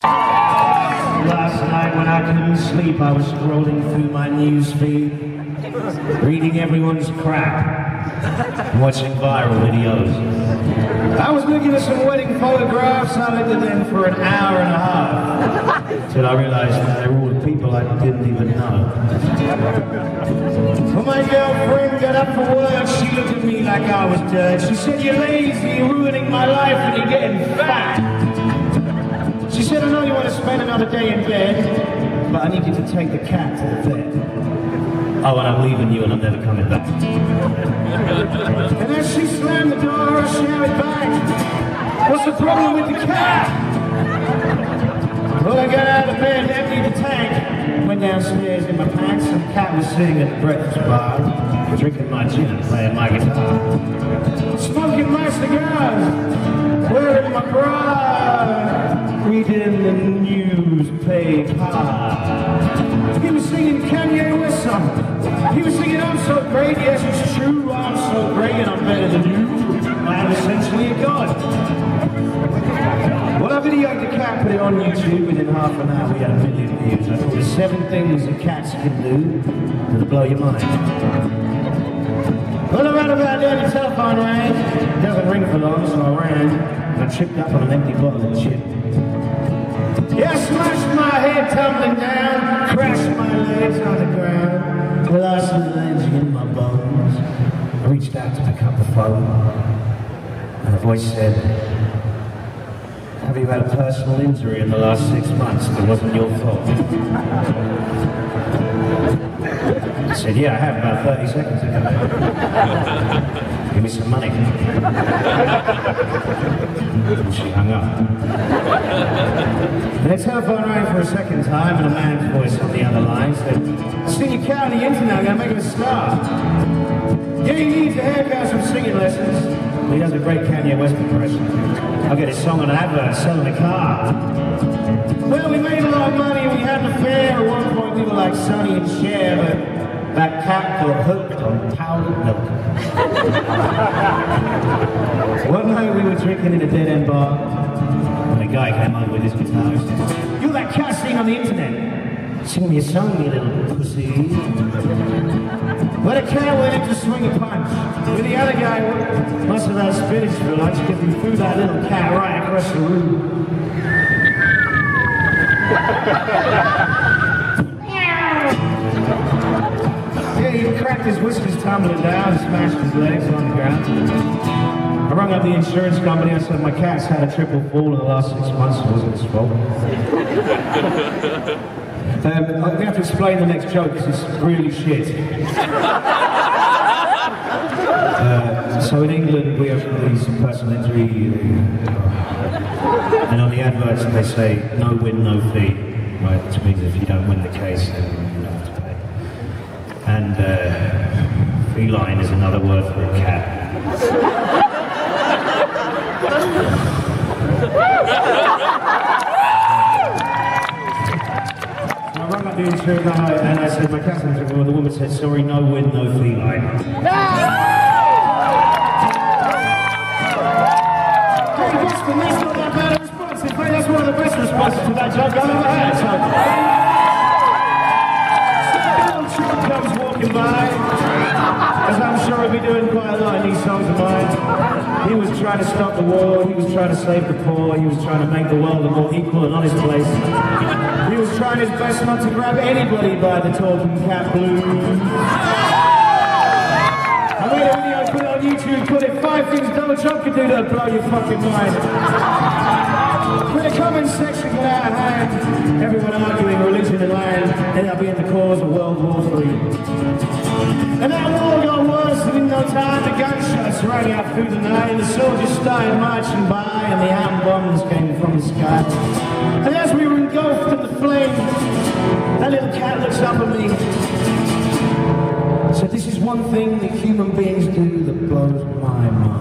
Last night when I couldn't sleep, I was scrolling through my news feed, reading everyone's crap, and watching viral videos. I was looking at some wedding photographs, I looked at them for an hour and a half, till I realized that they were all the people I didn't even know. When my girlfriend got up for work, she looked at me like I was dirt. She said, "You're lazy, you're ruining my life, and you're getting fat." She said, "I know you want to spend another day in bed, but I need you to take the cat to the vet. Oh, and I'm leaving you and I'm never coming back." And as she slammed the door, I shouted back, "What's the problem with the cat?" Well, I got out of bed, emptied the tank, went downstairs in my pants, and the cat was sitting at the breakfast bar, drinking my gin and playing my guitar. Smoking my cigars, wearing my bra, reading the newspaper. He was singing Kanye West songs. He was singing, "I'm so great, yes it's true, I'm so great and I'm better than you. I'm essentially a god." Well, I videoed the cat, put it on YouTube. Within half an hour we had 1 million views. I thought there's 7 things that cats can do that'll blow your mind. Well, around about there, the telephone rang. It doesn't ring for long, so I ran, and I tripped up on an empty bottle of chip. Yeah, I smashed my head tumbling down, crashed my legs on the ground. Well, I lost the energy in my bones. I reached out to pick up the phone, and a voice said, "Have you had a personal injury in the last 6 months that wasn't your fault?" I said, "Yeah, I have, about 30 seconds ago. Give me some money." And she hung up. And the telephone rang for a second time, and a man's voice on the other line said, "I've seen your cat on the internet, I'm gonna make him a star. Yeah, he needs a haircut, some singing lessons. He does a great Kanye West impression. I'll get his song on an advert, selling a car." Well, we made a lot of money, we had an affair. At one point we were like Sonny and Cher, but that cat got hooked on powdered milk. One night we were drinking in a dead-end bar, and a guy came over with his guitar and said, "You're that cat singing on the internet. Sing me a song, you little pussy." Well, the cat went in to swing a punch, but the other guy must have had spinach for lunch because he threw that little cat right across the room. Yeah, he cracked his whiskers tumbling down, smashed his legs on the ground. I rang up the insurance company. I said, "My cat's had a triple fall in the last 6 months. It wasn't his fault." I'm going to have to explain the next joke because it's really shit. So in England we have these personal injury, and on the adverts they say no win, no fee, right? Which means if you don't win the case, then you don't have to pay. And feline is another word for a cat. So I rang up the insurance guy and I said, "My cat's in trouble." The woman said, "Sorry, no win, no feline." That's not that bad a response. In fact, that's one of the best responses to that joke I've ever had. So Trump comes walking by, as I'm sure he'll be doing quite a lot in these songs of mine. He was trying to stop the war, he was trying to save the poor, he was trying to make the world a more equal and honest place. He was trying his best not to grab anybody by the talking cat blues. I made a video, put it on YouTube, put it 5 things Donald Trump could do that'll blow your fucking mind. When the comment section got out of hand, everyone arguing religion and land ended up being the cause of World War III. And that war got worse, and in no time the gunshots rang out through the night, and the soldiers started marching by, and the atom bombs came from the sky. And as we were engulfed in the flames, that little cat looks up at me. So this is one thing that human beings do that blows my mind.